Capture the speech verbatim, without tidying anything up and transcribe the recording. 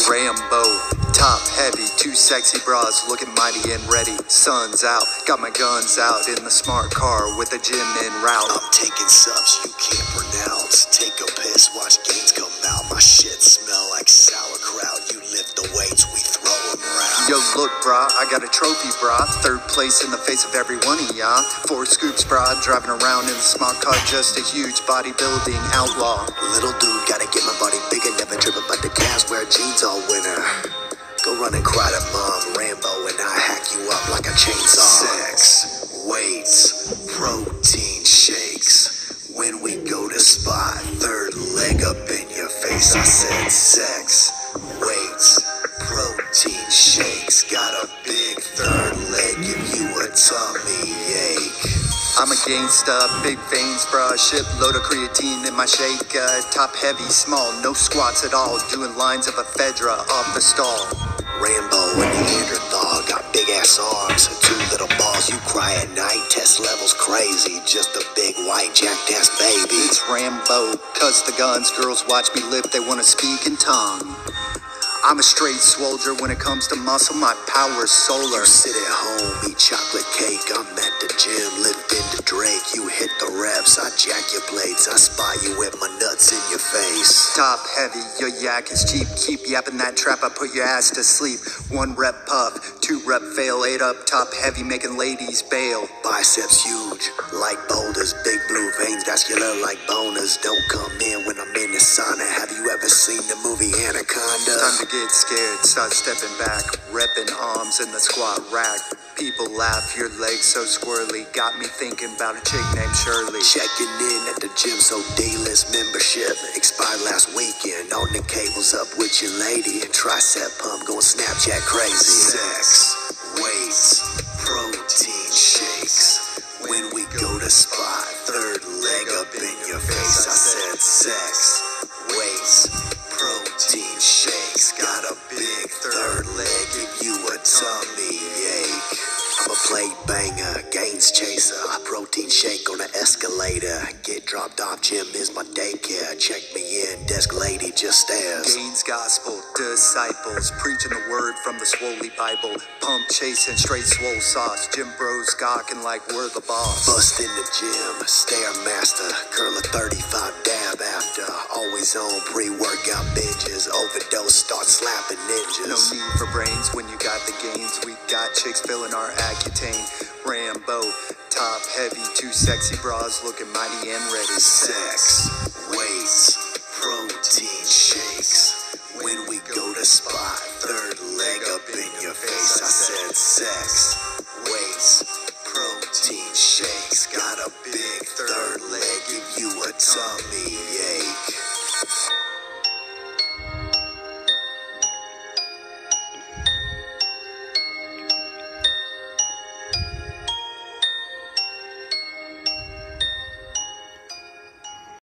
Rambo, top heavy, two sexy bras looking mighty and ready. Sun's out, got my guns out in the smart car with a gym en route. I'm taking subs you can't pronounce. Take a piss, watch gains come out. My shit smell like sauerkraut. You lift the weights, we throw them around. Yo, look, brah, I got a trophy, brah. Third place in the face of every one of ya. Four scoops, brah, driving around in the smart car, just a huge bodybuilding outlaw. Little dude, gotta get my body bigger. Never trip about the calves, wear jeans all winter. Go run and cry to mom, Rambo, and I hack you up like a chainsaw. Sex, weights, protein shakes. When we go to spot, third leg up in your face. I said sex, weights, protein shakes. Got a big third leg, give you a tummy ache. I'm a gangsta, big veins, bruh, shipload of creatine in my shake. Uh, top heavy, small, no squats at all, doing lines of ephedra off the stall. Rambo and Neanderthal, got big ass arms, two little balls, you cry at night, test levels crazy, just a big white jackass baby. It's Rambo, cause the guns, girls watch me lift, they wanna speak in tongue. I'm a straight soldier when it comes to muscle, my power's solar. You sit at home, eat chocolate cake, I'm at the gym, lift into Drake. You hit the reps, I jack your plates, I spot you with my nuts in your face. Top heavy, your yak is cheap, keep yapping that trap, I put your ass to sleep. One rep puff, two rep fail, eight up top heavy, making ladies bail. Biceps huge, like boulders, big blue veins, vascular like boners. Don't come in when I'm in the sauna, have you ever seen the movie Anaconda? Time to get scared, start stepping back, repping arms in the squat rack. People laugh, your legs so squirrely, got me thinking about a chick named Shirley. Checking in at the gym, so D-list membership expired last weekend. On the cables up with your lady and tricep pump going Snapchat crazy. Sex, weights, protein shakes. When we go to spot, third leg up in your face. I said sex, weights, protein shakes. Got a big third leg, give you a tummy ache. I'm a plate banger, gains chaser, protein shake on an escalator. Get dropped off, gym is my daycare. Check me in, desk lady just stares. Gains gospel, disciples, preaching the word from the Swoley Bible. Pump chasing, straight swole sauce, gym bros gawking like we're the boss. Bust in the gym, stairmaster, curl a thirty-five dab after. Always on pre-workout binges, overdose, start slapping ninjas. No need for brains when you got the gains. We got chicks filling our Accutane. Rambo, top heavy, two sexy bras looking mighty and ready. Sex, weights,